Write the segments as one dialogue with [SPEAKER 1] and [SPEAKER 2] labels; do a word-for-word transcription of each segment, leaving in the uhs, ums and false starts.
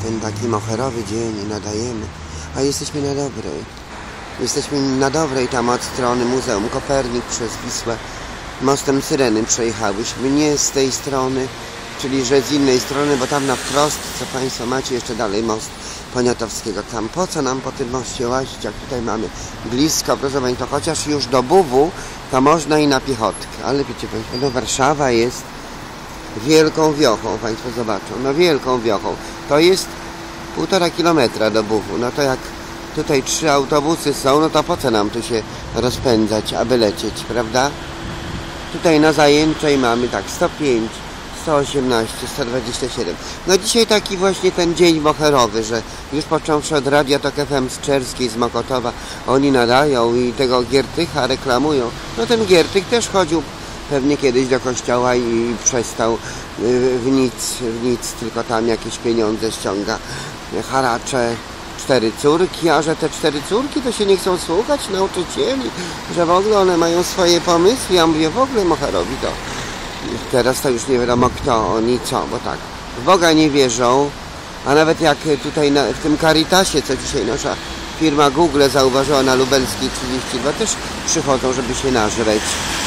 [SPEAKER 1] ten taki moherowy dzień nadajemy, a jesteśmy na dobrej. Jesteśmy na dobrej tam od strony Muzeum Kopernik przez Wisłę. Mostem Syreny przejechałyśmy, nie z tej strony, czyli że z innej strony, bo tam na wprost, co Państwo macie, jeszcze dalej most Poniatowskiego. Tam po co nam po tym moście łazić, jak tutaj mamy blisko, proszę Państwa, chociaż już do Buwu to można i na piechotkę, ale wiecie Państwo, no Warszawa jest wielką wiochą, Państwo zobaczą, no wielką wiochą. To jest półtora kilometra do Buwu, no to jak tutaj trzy autobusy są, no to po co nam tu się rozpędzać, aby lecieć, prawda? Tutaj na Zajęczej mamy tak sto pięć, sto osiemnaście, sto dwadzieścia siedem. No dzisiaj taki właśnie ten dzień moherowy, że już począwszy od Radia Tok F M z Czerskiej, z Mokotowa, oni nadają i tego Giertycha reklamują. No ten Giertych też chodził pewnie kiedyś do kościoła i przestał w nic, w nic, tylko tam jakieś pieniądze ściąga, haracze. Cztery córki, a że te cztery córki to się nie chcą słuchać nauczycieli, że w ogóle one mają swoje pomysły. Ja mówię, w ogóle moherowi to teraz to już nie wiadomo kto, oni co, bo tak, w Boga nie wierzą, a nawet jak tutaj na, w tym Caritasie, co dzisiaj nasza firma Google zauważyła na Lubelskiej trzydzieści dwa, też przychodzą, żeby się nażreć.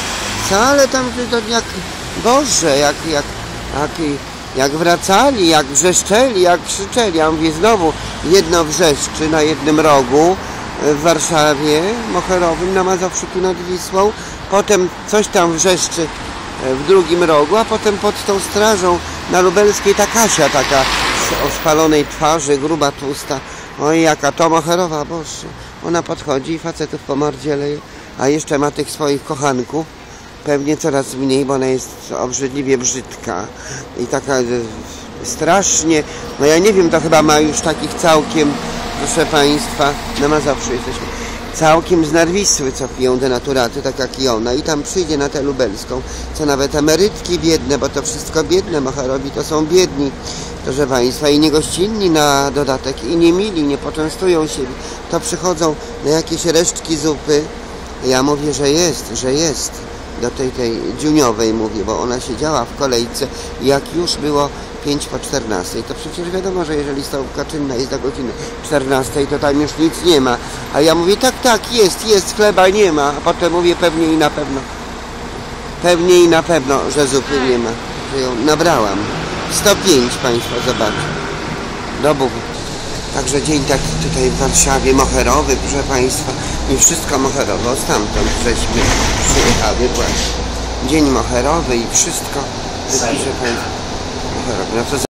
[SPEAKER 1] Wcale tam to jak Boże, jak, jak, jak Jak wracali, jak wrzeszczeli, jak krzyczeli. Ja mówię, znowu jedno wrzeszczy na jednym rogu w Warszawie moherowym na Mazowszu nad Wisłą, potem coś tam wrzeszczy w drugim rogu, a potem pod tą strażą na Lubelskiej ta Kasia taka o spalonej twarzy, gruba, tłusta. Oj, jaka to moherowa, Boże. Ona podchodzi i facetów po mordzie leje, a jeszcze ma tych swoich kochanków. Pewnie coraz mniej, bo ona jest obrzydliwie brzydka i taka strasznie, no ja nie wiem, to chyba ma już takich całkiem, proszę Państwa, na Mazowszu jesteśmy, całkiem z Narwisły, co piją denaturaty, tak jak i ona, i tam przyjdzie na tę lubelską, co nawet emerytki biedne, bo to wszystko biedne, moherowi to są biedni, proszę Państwa, i niegościnni na dodatek, i nie mili, nie poczęstują się, to przychodzą na jakieś resztki zupy. Ja mówię, że jest, że jest. Do tej, tej dziuniowej mówię, bo ona siedziała w kolejce, jak już było pięć po czternastej, to przecież wiadomo, że jeżeli stołówka czynna jest do godziny czternastej, to tam już nic nie ma. A ja mówię, tak, tak, jest, jest, chleba nie ma. A potem mówię, pewnie i na pewno, pewnie i na pewno, że zupy nie ma. Że ją nabrałam. sto pięć Państwo zobaczą. Do Buwu. Także dzień taki tutaj w Warszawie moherowy, proszę Państwa, i wszystko moherowo, stamtąd żeśmy przyjechały właśnie. Dzień moherowy i wszystko, proszę Państwa, moherowy. No to